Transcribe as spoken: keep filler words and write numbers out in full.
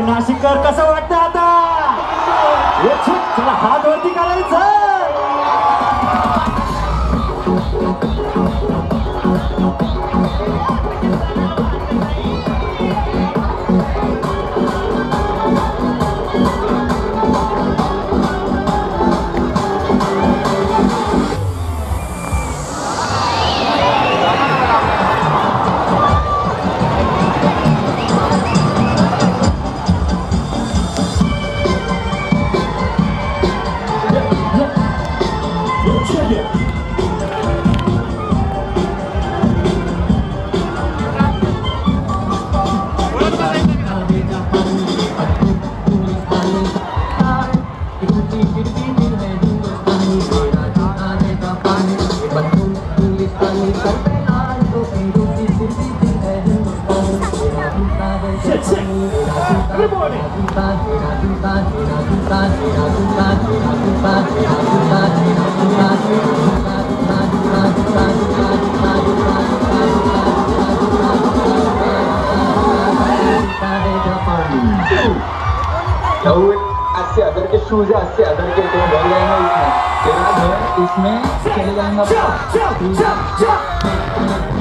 नाशिककर कसं वाटतं आता? चला हात वरती करायचं. अस्सी हजार के शूज है, अस्सी हजार के तो बढ़ जाएंगे इसमें, तेरा घर इसमें चले जाएंगे।